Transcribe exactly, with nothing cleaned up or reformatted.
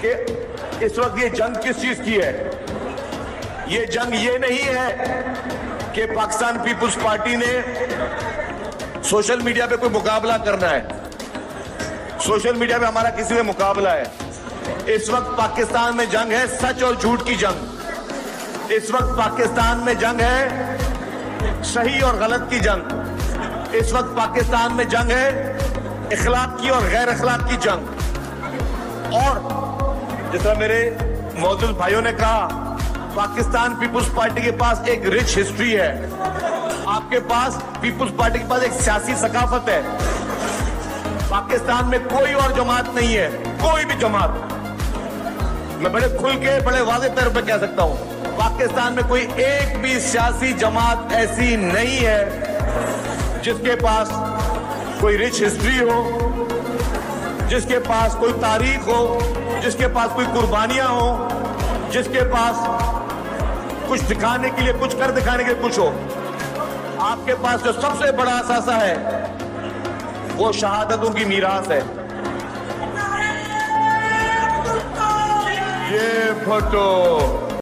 कि इस वक्त ये जंग किस चीज की है। ये जंग ये नहीं है कि पाकिस्तान पीपुल्स पार्टी ने सोशल मीडिया पे कोई मुकाबला करना है। सोशल मीडिया पे हमारा किसी से मुकाबला है। इस वक्त पाकिस्तान में जंग है सच और झूठ की जंग। इस वक्त पाकिस्तान में जंग है सही और गलत की जंग। इस वक्त पाकिस्तान में जंग है इखलाक की और गैर इखलाक की जंग। और जिस तरह मेरे मौजूद भाइयों ने कहा, पाकिस्तान पीपुल्स पार्टी के पास एक रिच हिस्ट्री है। आपके पास पीपुल्स पार्टी के पास एक सियासी सकाफत है। पाकिस्तान में कोई और जमात नहीं है, कोई भी जमात, मैं बड़े खुल के बड़े वाज़े तौर पे कह सकता हूं, पाकिस्तान में कोई एक भी सियासी जमात ऐसी नहीं है जिसके पास कोई रिच हिस्ट्री हो, जिसके पास कोई तारीख हो, जिसके पास कोई कुर्बानियां हो, जिसके पास कुछ दिखाने के लिए, कुछ कर दिखाने के लिए कुछ हो। आपके पास जो सबसे बड़ा असासा है वो शहादतों की मीरास है। ये फोटो